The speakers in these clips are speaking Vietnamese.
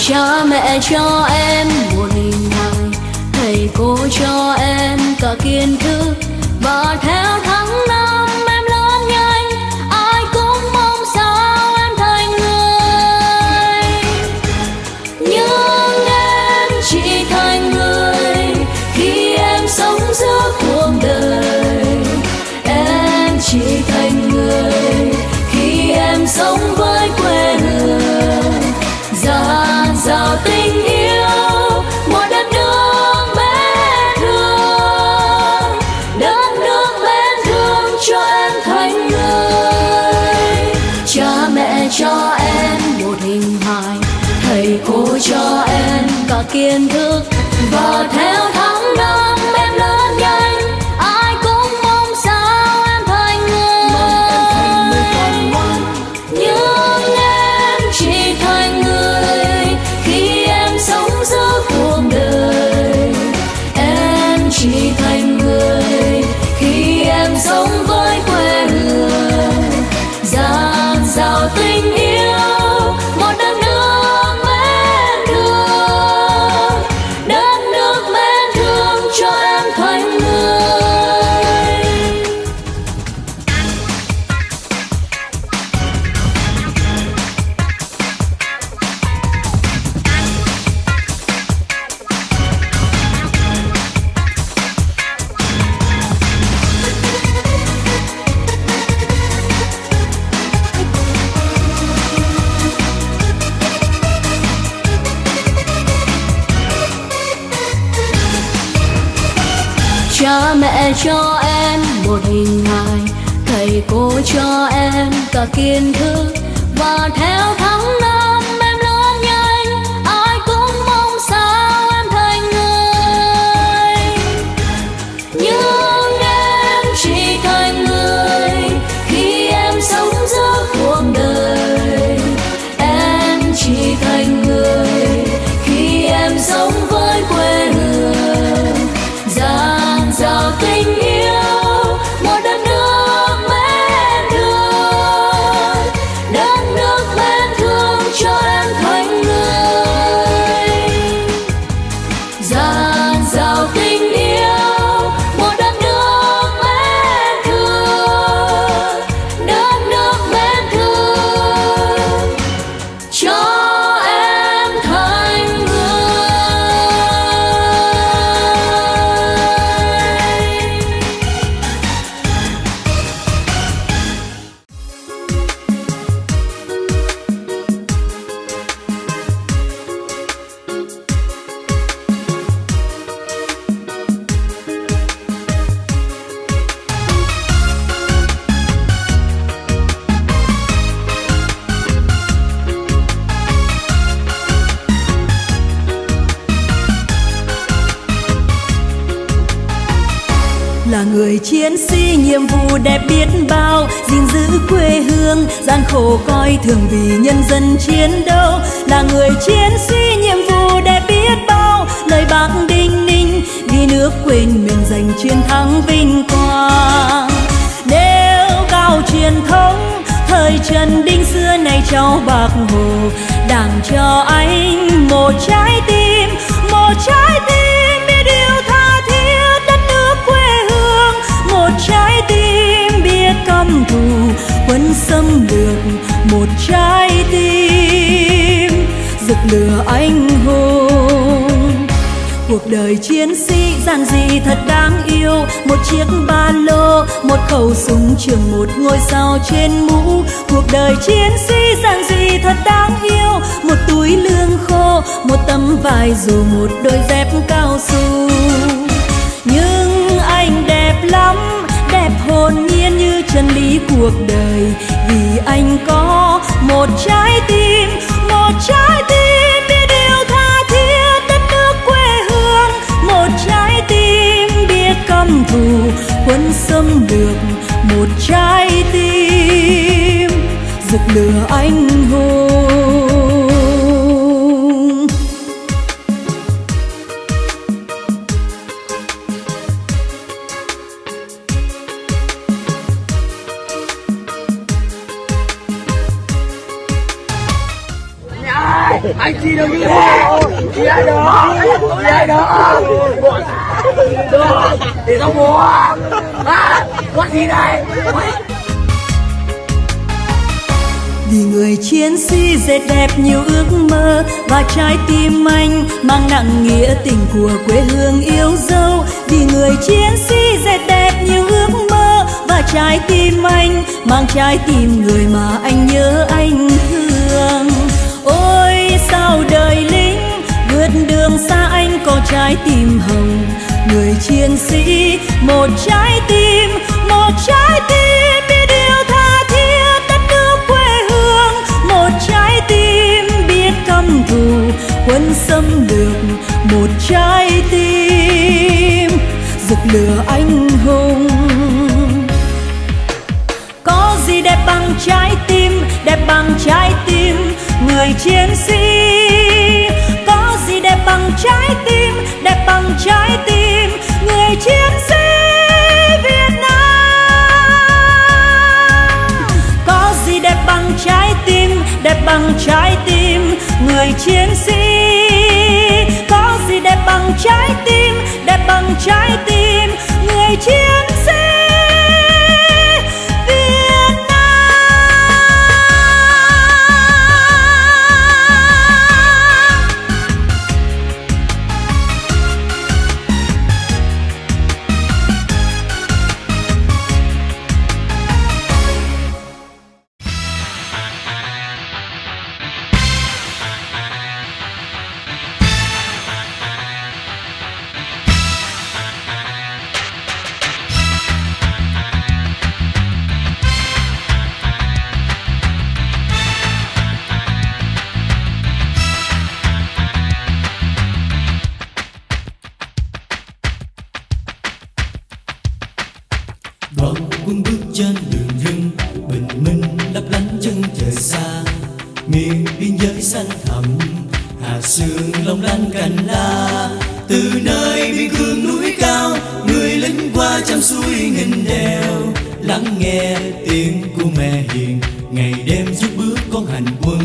Cha mẹ cho em một hình hài, thầy cô cho em cả kiến thức, và theo tháng năm em lớn nhanh, ai cũng mong sao em thành người. Nhưng em chỉ thành người khi em sống giữa cuộc đời. Em chỉ thành người khi em sống với quê hương. Dạt dào tình yêu một đất nước mến thương, đất nước mến thương cho em thành người. Cha mẹ cho em một hình hài, thầy cô cho em cả kiến thức, và theo tháng năm em lớn nhanh, ai cũng mong sao em thành người. Nhưng em chỉ thành người khi em sống giữa cuộc đời. Em chỉ thành người khi em sống với quê hương. Dạt dào tình yêu một đất nước mến thương, đất nước mến thương cho em thành người. Cha mẹ cho em một hình hài, thầy cô cho em cả kiến thức, và theo tháng năm em lớn nhanh, ai cũng mong sao em thành người. Nhưng em chỉ thành người khi em sống giữa cuộc đời. Em chỉ thành người khi em sống với quê hương. Dạt dào tình yêu một đất nước mến thương, đất nước mến thương cho em thành người. Dạt dào tình yêu một đất nước mến thương, đất nước mến thương cho em thành người. Là người chiến sĩ nhiệm vụ đẹp biết bao, gìn giữ quê hương gian khổ coi thường vì nhân dân chiến đấu. Là người chiến sĩ nhiệm vụ đẹp biết bao, lời bác đinh ninh vì nước quên mình giành chiến thắng vinh quang. Nêu cao truyền thống thời Trần Đinh xưa nay cháu Bác Hồ, Đảng cho anh một trái tim biết yêu tha thiết đất nước quê hương. Một trái tim biết căm thù quân xâm lược, một trái tim rực lửa anh hùng. Cuộc đời chiến sĩ giản dị thật đáng yêu, một chiếc ba lô, một khẩu súng trường, một ngôi sao trên mũ. Cuộc đời chiến sĩ giản dị thật đáng yêu, một túi lương khô, một tấm vải dù, một đôi dép cao su. Nhưng anh đẹp lắm, đẹp hồn nhiên như chân lý cuộc đời, vì anh có một trái tim biết yêu tha thiết đất nước quê hương. Một trái tim biết căm thù quân xâm lược, một trái tim rực lửa anh hùng. Ai chị đừng đi. Chị ai đó. Chị ai đó. Được. Để tao mua. À, con gì đây? Vì người chiến sĩ dệt đẹp nhiều ước mơ và trái tim anh mang nặng nghĩa tình của quê hương yêu dấu. Vì người chiến sĩ dệt đẹp nhiều ước mơ và trái tim anh mang trái tim người mà anh nhớ anh thương. Ôi sao đời lính vượt đường xa anh có trái tim hồng. Người chiến sĩ một trái tim biết yêu tha thiết đất nước quê hương. Một trái tim biết căm thù quân xâm lược. Một trái tim rực lửa anh hùng. Có gì đẹp bằng trái tim, đẹp bằng trái tim người chiến sĩ. Có gì đẹp bằng trái tim, đẹp bằng trái tim người chiến sĩ Việt Nam. Có gì đẹp bằng trái tim, đẹp bằng trái tim người chiến sĩ. Có gì đẹp bằng trái tim, đẹp bằng trái tim người chiến sĩ. Đoàn quân bước trên đường rừng, bình minh lấp lánh chân trời xa. Miền biên giới xanh thẳm, hạt sương long lanh cành lá. Từ nơi biên cương núi cao, người lính qua trăm suối nghìn đèo. Lắng nghe tiếng của mẹ hiền, ngày đêm giúp bước con hành quân.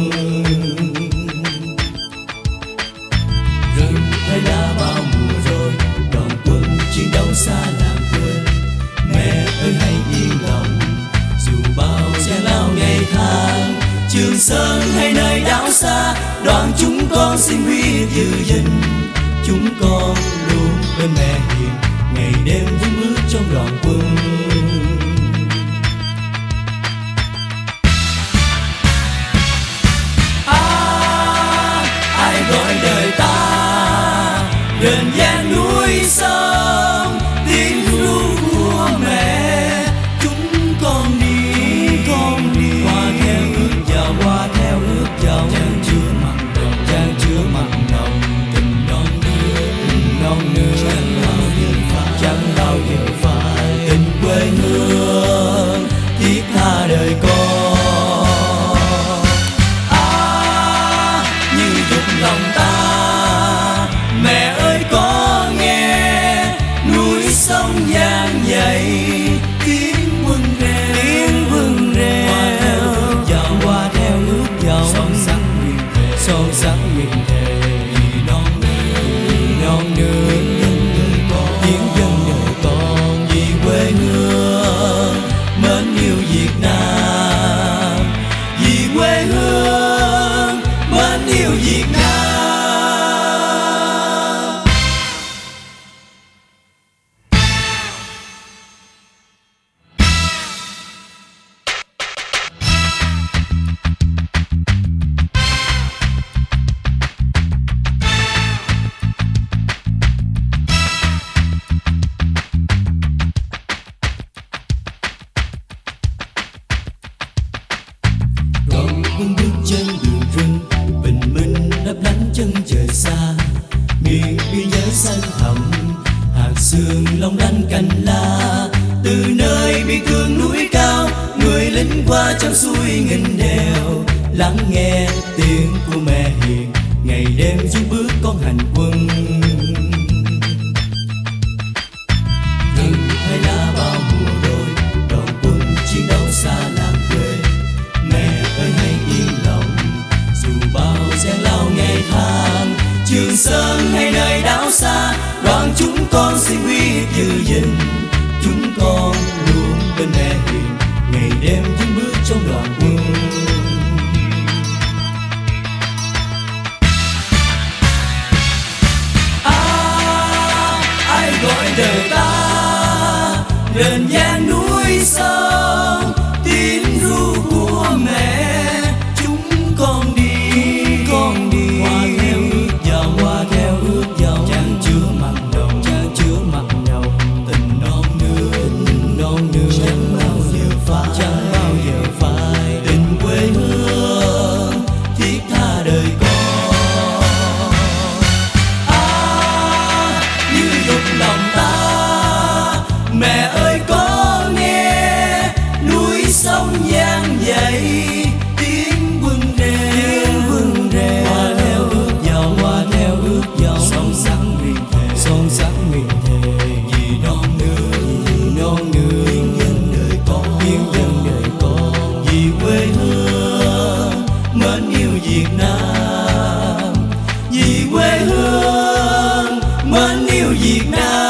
Rừng thay lá bao mùa rồi, đoàn quân chiến đấu xa làng quê. Mẹ ơi hãy yên lòng, dù bao gian lao ngày tháng. Trường Sơn hay nơi đảo xa, đoàn chúng con xin quyết giữ gìn. Chúng con luôn bên mẹ hiền, ngày đêm vun bước trong đoàn quân. Ai gọi đời ta gần gian núi sông, tiếng ru của mẹ. Chúng con đi qua theo ước dạo, qua theo ước dạo. Chan chứa mặn nồng tình non nước chẳng bao giờ phai. Tình quê hương thiết tha đời con. Như dục lòng ta, mẹ ơi có nghe núi sông vang dậy tiếng quân reo. Qua theo ước dạo son sắc nguyện thề vì non nước hiến dân đời con. Vì quê hương mến yêu Việt Nam, vì quê hương mến yêu Việt Nam. Đoàn quân bước trên đường rừng, bình minh lấp lánh chân trời xa. Miền biên giới xanh thẳm, hạt sương long lanh cành lá. Từ nơi biên cương núi cao, người lính qua trăm suối nghìn đèo. Lắng nghe tiếng của mẹ hiền, ngày đêm giúp bước con hành quân. Rừng thay lá bao mùa rồi, đoàn quân chiến đấu xa làng quê. Mẹ ơi hãy yên lòng, dù bao gian lao ngày Trường Sơn hay nơi đảo xa, đoàn chúng con xin quyết giữ gìn. Chúng con luôn bên mẹ hiền, ngày đêm vững bước trong đoàn quân. Ai gọi đời ta rền vang núi sông, tiếng ru của mẹ chúng con đi qua theo ước dòng chan chứa mặn nồng tình non nương chẳng bao giờ phai tình quê hương thiết tha đời con. Như dục lòng ta mẹ ơi có nghe núi sông vang dậy tiếng quân reo qua theo ước dòng son sắc miền thề vì non nương hiến dân đời con vì quê hương mến yêu Việt Nam, vì quê hương mến yêu Việt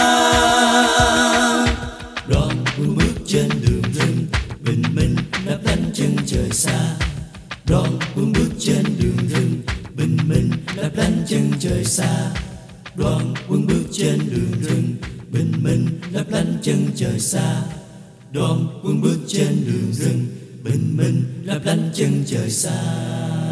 Nam. Đoàn quân bước trên đường rừng bình minh đắp đánh chân trời xa. Đoàn quân bước trên đường rừng bình minh đắp đánh chân trời xa. Đoàn quân bước trên đường rừng bình minh đắp đánh chân trời xa. Đoàn quân bước trên đường rừng bình minh đắp đánh chân trời xa.